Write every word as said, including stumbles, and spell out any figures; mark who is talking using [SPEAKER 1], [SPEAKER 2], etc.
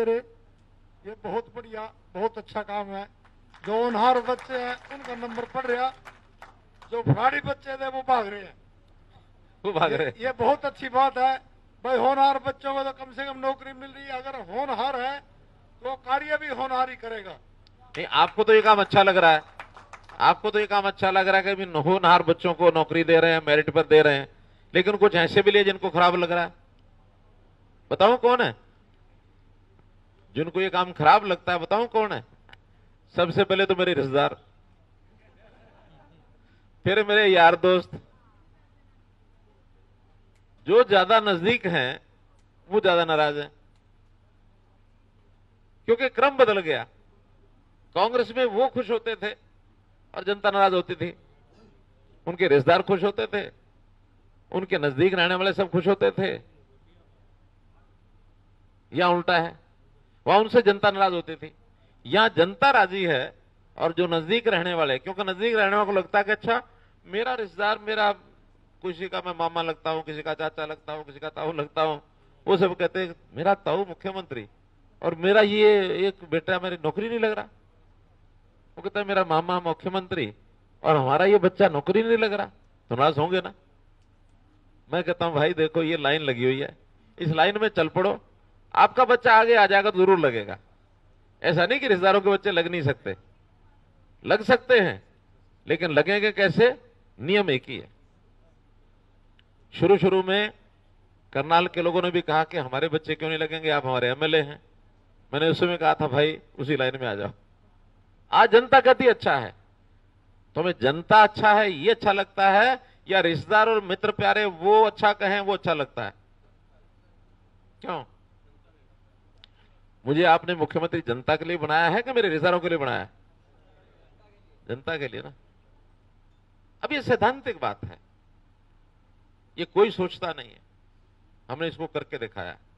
[SPEAKER 1] मेरे ये बहुत बढ़िया, बहुत अच्छा काम है। जो होनहार बच्चे हैं उनका नंबर पड़ रहा, जो फराड़ी बच्चे थे वो भाग रहे हैं,
[SPEAKER 2] वो भाग
[SPEAKER 1] ये,
[SPEAKER 2] रहे।
[SPEAKER 1] ये बहुत अच्छी बात है भाई। होनहार बच्चों को तो कम से कम नौकरी मिल रही है। अगर होनहार है तो कार्य भी होनहार ही करेगा।
[SPEAKER 2] नहीं, आपको तो ये काम अच्छा लग रहा है, आपको तो ये काम अच्छा लग रहा है कि होनहार बच्चों को नौकरी दे रहे हैं, मेरिट पर दे रहे हैं, लेकिन कुछ ऐसे भी लिए जिनको खराब लग रहा है। बताओ कौन है जिनको ये काम खराब लगता है? बताओ कौन है? सबसे पहले तो मेरे रिश्तेदार, फिर मेरे यार दोस्त। जो ज्यादा नजदीक हैं वो ज्यादा नाराज हैं, क्योंकि क्रम बदल गया। कांग्रेस में वो खुश होते थे और जनता नाराज होती थी, उनके रिश्तेदार खुश होते थे, उनके नजदीक रहने वाले सब खुश होते थे। यहां उल्टा है, वहां उनसे जनता नाराज होती थी, यहां जनता राजी है और जो नजदीक रहने वाले, क्योंकि नजदीक रहने वालों को लगता है कि अच्छा मेरा रिश्तेदार, मेरा किसी का मैं मामा लगता हूं, किसी का चाचा लगता हूं, किसी का ताऊ लगता हूं, वो सब कहते हैं मेरा ताऊ मुख्यमंत्री और मेरा ये एक बेटा मेरी नौकरी नहीं लग रहा। वो कहता है मेरा मामा मुख्यमंत्री और हमारा ये बच्चा नौकरी नहीं लग रहा, तो नाराज होंगे ना। मैं कहता हूं भाई देखो ये लाइन लगी हुई है, इस लाइन में चल पड़ो, आपका बच्चा आगे आ जाएगा तो जरूर लगेगा। ऐसा नहीं कि रिश्तेदारों के बच्चे लग नहीं सकते, लग सकते हैं, लेकिन लगेंगे कैसे? नियम एक ही है। शुरू शुरू में करनाल के लोगों ने भी कहा कि हमारे बच्चे क्यों नहीं लगेंगे, आप हमारे एमएलए हैं। मैंने उस समय कहा था भाई उसी लाइन में आ जाओ। आज जनता कहती अच्छा है, तो हमें जनता अच्छा है ये अच्छा लगता है या रिश्तेदार और मित्र प्यारे वो अच्छा कहें वो अच्छा लगता है? क्यों? मुझे आपने मुख्यमंत्री जनता के लिए बनाया है कि मेरे रिश्तेदारों के लिए बनाया है? जनता के लिए ना। अब ये सैद्धांतिक बात है, ये कोई सोचता नहीं है, हमने इसको करके दिखाया।